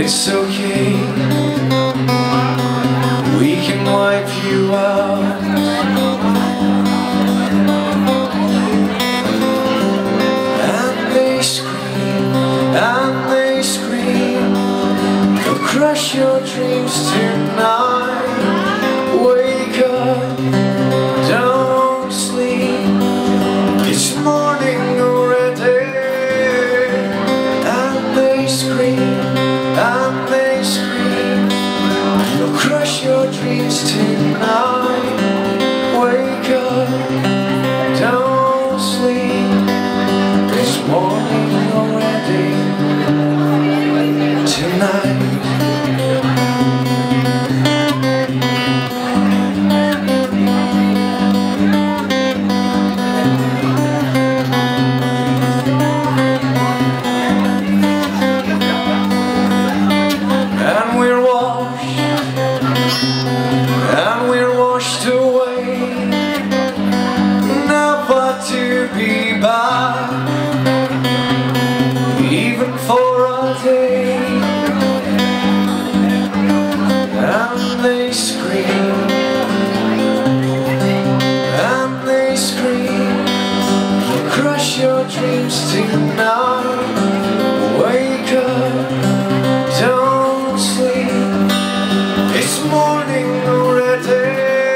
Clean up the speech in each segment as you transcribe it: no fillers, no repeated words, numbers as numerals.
It's okay, we can wipe you out. And they scream, they'll crush your dreams tonight. Wake up, don't sleep, it's morning already. And they scream, they'll crush your dreams tonight. Wake up, don't sleep, it's morning already. Tonight washed away, never to be back, even for a day. And they scream, they'll crush your dreams tonight. Wake up, don't sleep, it's morning already.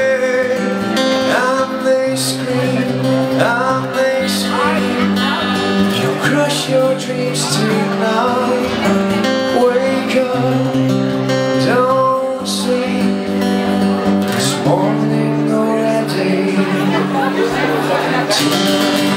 You'll crush your dreams tonight. Wake up, don't sleep, it's morning already. Tonight.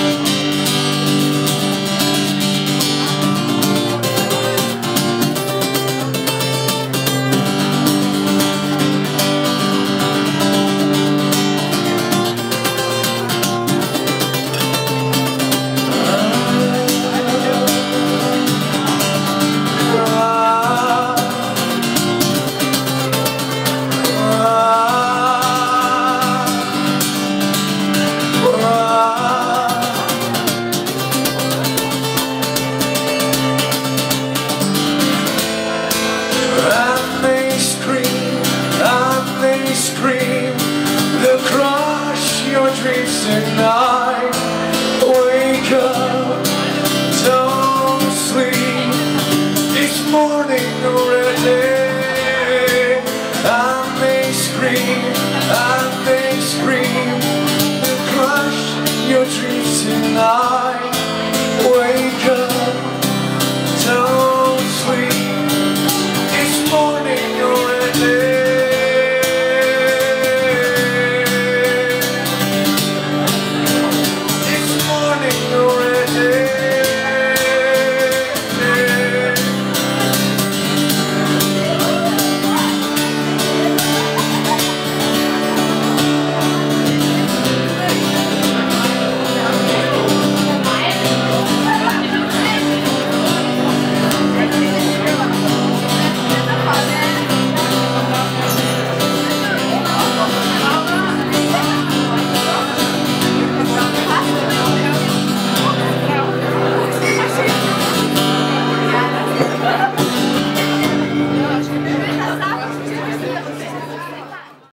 Scream, they'll crush your dreams tonight. Wake up, don't sleep, it's morning already. And they scream,